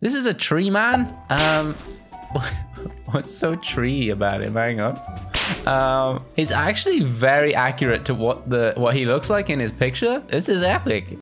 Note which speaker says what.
Speaker 1: This is a tree man. What's so tree about him? Hang on. He's actually very accurate to what he looks like in his picture. This is epic.